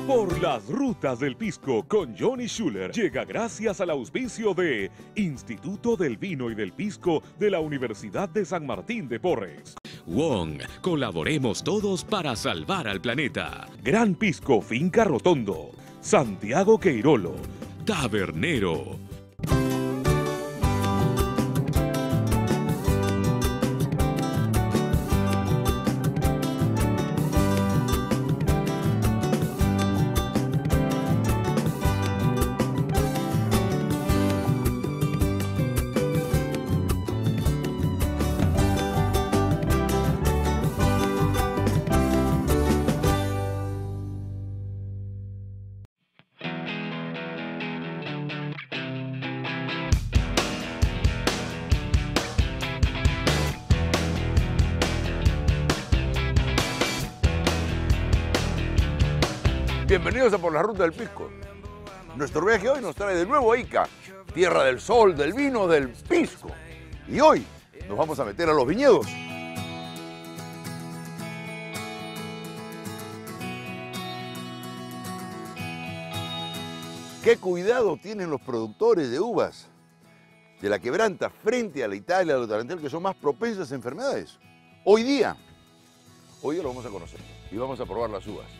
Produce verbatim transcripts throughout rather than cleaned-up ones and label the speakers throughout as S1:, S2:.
S1: Por las rutas del pisco con Johnny Schuller llega gracias al auspicio de Instituto del Vino y del Pisco de la Universidad de San Martín de Porres. Wong, colaboremos todos para salvar al planeta. Gran Pisco Finca Rotondo. Santiago Queirolo. Tabernero.
S2: Bienvenidos a Por la Ruta del Pisco. Nuestro viaje hoy nos trae de nuevo a Ica, tierra del sol, del vino, del pisco. Y hoy nos vamos a meter a los viñedos. ¿Qué cuidado tienen los productores de uvas de la Quebranta frente a la Italia, a los Tarantela, que son más propensas a enfermedades? Hoy día, hoy día lo vamos a conocer y vamos a probar las uvas.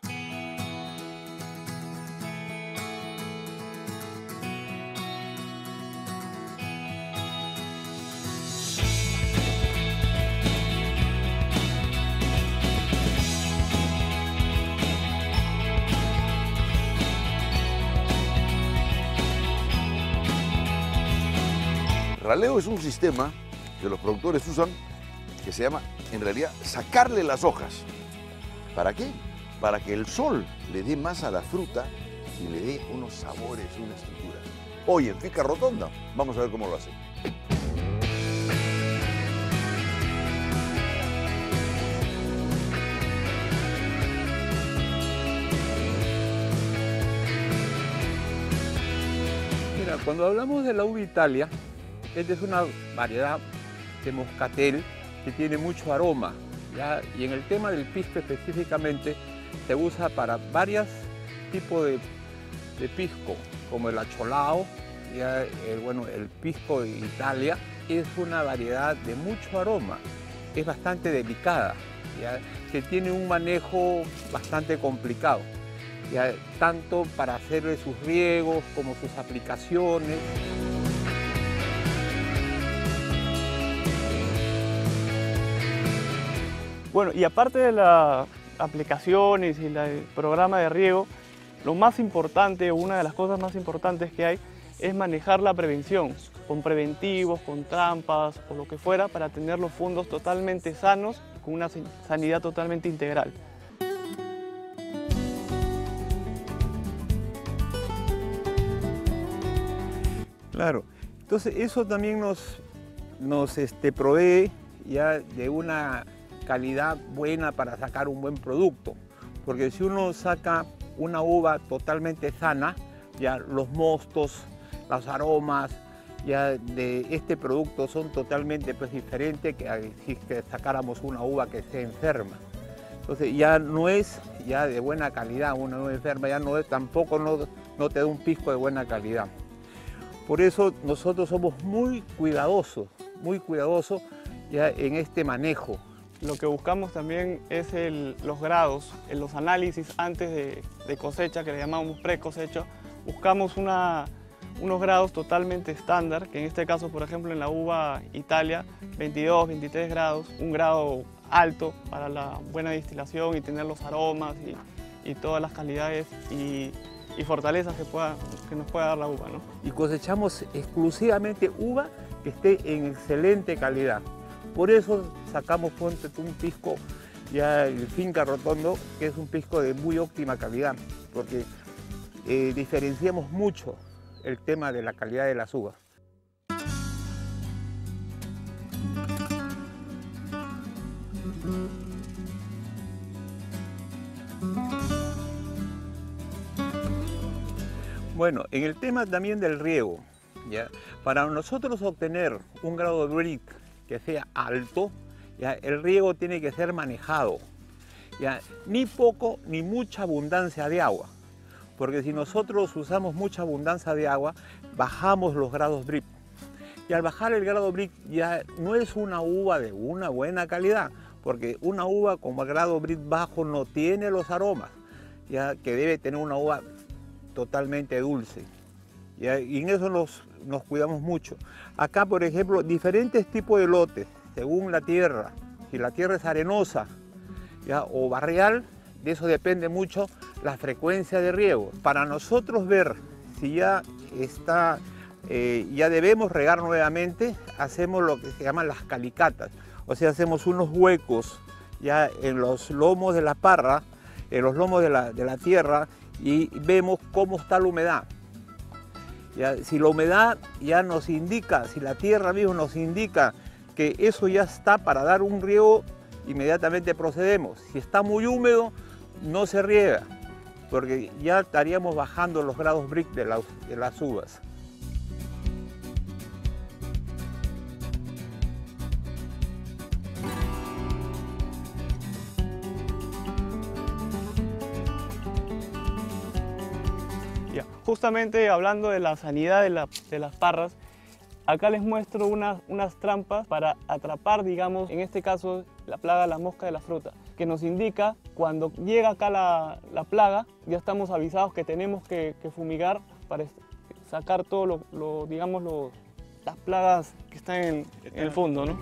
S2: Raleo es un sistema que los productores usan que se llama, en realidad, sacarle las hojas. ¿Para qué? Para que el sol le dé más a la fruta y le dé unos sabores, una estructura. Hoy en Finca Rotonda vamos a ver cómo lo hacen.
S3: Mira, cuando hablamos de la uva Italia, esta es una variedad de moscatel que tiene mucho aroma, ¿ya? Y en el tema del pisco específicamente se usa para varios tipos de, de pisco, como el acholao, ya, el, bueno, el pisco de Italia es una variedad de mucho aroma, es bastante delicada, ¿ya? Que tiene un manejo bastante complicado, ¿ya? Tanto para hacer sus riegos como sus aplicaciones.
S4: Bueno, y aparte de las aplicaciones y la- el programa de riego, lo más importante, o una de las cosas más importantes que hay, es manejar la prevención, con preventivos, con trampas, o lo que fuera, para tener los fondos totalmente sanos, con una sanidad totalmente integral.
S3: Claro, entonces eso también nos, nos este, provee ya de una calidad buena para sacar un buen producto, porque si uno saca una uva totalmente sana, ya los mostos, los aromas ya de este producto son totalmente pues, diferentes que si que sacáramos una uva que esté enferma. Entonces ya no es ya de buena calidad, una uva enferma ya no es, tampoco no, no te da un pisco de buena calidad. Por eso nosotros somos muy cuidadosos, muy cuidadosos ya en este manejo.
S4: Lo que buscamos también es el- los grados, en los análisis antes de, de cosecha, que le llamamos pre-cosecha. Buscamos una, unos grados totalmente estándar, que en este caso, por ejemplo, en la uva Italia, veintidós, veintitrés grados, un grado alto para la buena destilación y tener los aromas y, y todas las calidades y, y fortalezas que, pueda, que nos pueda dar la uva, ¿no?
S3: Y cosechamos exclusivamente uva que esté en excelente calidad. Por eso sacamos ponte tú, un pisco, ya el Finca Rotondo, que es un pisco de muy óptima calidad, porque eh, diferenciamos mucho el tema de la calidad de las uvas. Bueno, en el tema también del riego, ¿ya? Para nosotros obtener un grado de brick que sea alto, ¿ya? El riego tiene que ser manejado, ¿ya? Ni poco ni mucha abundancia de agua, porque si nosotros usamos mucha abundancia de agua, bajamos los grados Brix. Y al bajar el grado Brix ya no es una uva de una buena calidad, porque una uva con el grado Brix bajo no tiene los aromas, ya que debe tener una uva totalmente dulce. ¿Ya? Y en eso nos, nos cuidamos mucho. Acá, por ejemplo, diferentes tipos de lotes, según la tierra. Si la tierra es arenosa, ¿ya? O barrial, de eso depende mucho la frecuencia de riego. Para nosotros ver si ya está, eh, ya debemos regar nuevamente, hacemos lo que se llaman las calicatas. O sea, hacemos unos huecos ya en los lomos de la parra, en los lomos de la, de la tierra, y vemos cómo está la humedad. Ya, si la humedad ya nos indica, si la tierra mismo nos indica que eso ya está para dar un riego, inmediatamente procedemos. Si está muy húmedo, no se riega, porque ya estaríamos bajando los grados Brix de, la, de las uvas.
S4: Ya, justamente hablando de la sanidad de, la, de las parras, acá les muestro unas, unas trampas para atrapar, digamos, en este caso, la plaga de la mosca de la fruta, que nos indica cuando llega acá la, la plaga, ya estamos avisados que tenemos que, que fumigar para sacar todo lo, lo digamos, lo, las plagas que están en, en el fondo, ¿no?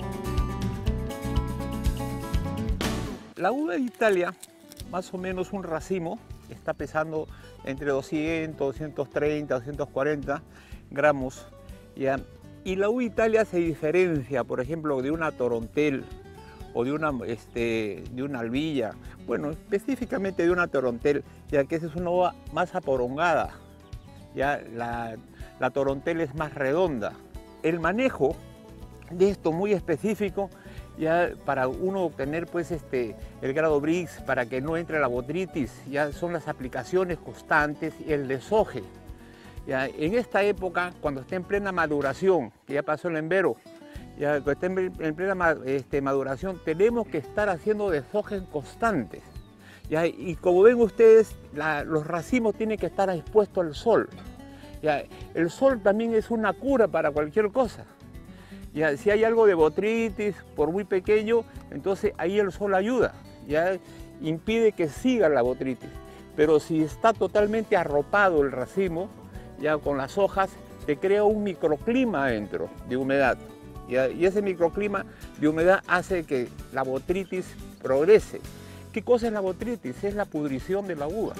S3: La uva de Italia, más o menos un racimo, está pesando entre doscientos, doscientos treinta, doscientos cuarenta gramos. ¿Ya? Y la uva Italia se diferencia, por ejemplo, de una Torontel o de una, este, de una Albilla, bueno, específicamente de una Torontel, ya que esa es una uva más aporongada, ya la, la Torontel es más redonda. El manejo de esto muy específico, ya para uno obtener pues este, el grado Brix, para que no entre la botrytis, ya son las aplicaciones constantes y el desoje. Ya, en esta época, cuando esté en plena maduración, que ya pasó el embero, ya cuando esté en plena este, maduración, tenemos que estar haciendo desojes constantes. Ya, y como ven ustedes, la, los racimos tienen que estar expuestos al sol. Ya, el sol también es una cura para cualquier cosa. Ya, si hay algo de botrytis, por muy pequeño, entonces ahí el sol ayuda, ya impide que siga la botrytis. Pero si está totalmente arropado el racimo, ya con las hojas, se crea un microclima adentro de humedad. ¿Ya? Y ese microclima de humedad hace que la botrytis progrese. ¿Qué cosa es la botrytis? Es la pudrición de la uva.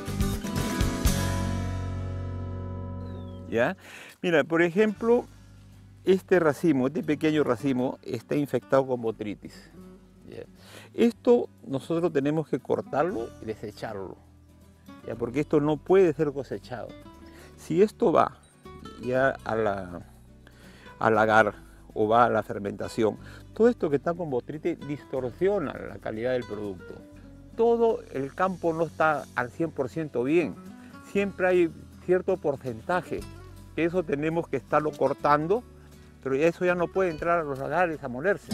S3: ¿Ya? Mira, por ejemplo, este racimo, este pequeño racimo, está infectado con botrytis. ¿Ya? Esto nosotros tenemos que cortarlo y desecharlo, ¿ya? Porque esto no puede ser cosechado. Si esto va ya a la, al agar o va a la fermentación, todo esto que está con botrytis distorsiona la calidad del producto. Todo el campo no está al cien por ciento bien, siempre hay cierto porcentaje, que eso tenemos que estarlo cortando, pero eso ya no puede entrar a los agares a molerse.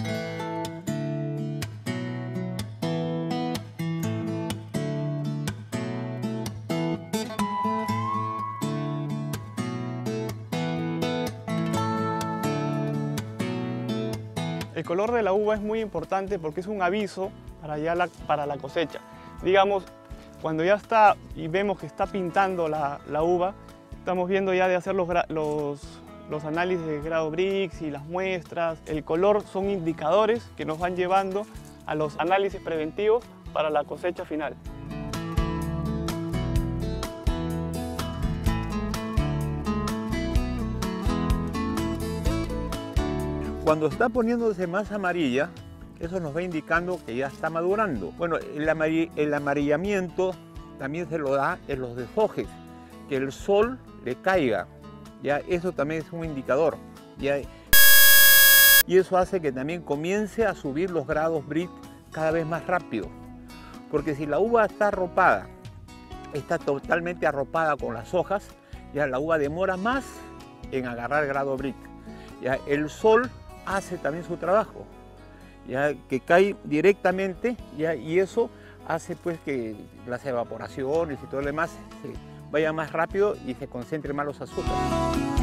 S4: El color de la uva es muy importante porque es un aviso para, ya la, para la cosecha. Digamos, cuando ya está y vemos que está pintando la, la uva, estamos viendo ya de hacer los, los, los análisis de grado Brix y las muestras. El color son indicadores que nos van llevando a los análisis preventivos para la cosecha final.
S3: Cuando está poniéndose más amarilla, eso nos va indicando que ya está madurando. Bueno, el, amar el amarillamiento también se lo da en los deshojes, que el sol le caiga, ya eso también es un indicador. Ya, y eso hace que también comience a subir los grados Brix cada vez más rápido. Porque si la uva está arropada, está totalmente arropada con las hojas, ya la uva demora más en agarrar grado Brix. Ya el sol hace también su trabajo, ya que cae directamente, ya, y eso hace pues que las evaporaciones y todo lo demás se vayan más rápido y se concentren más los azúcares.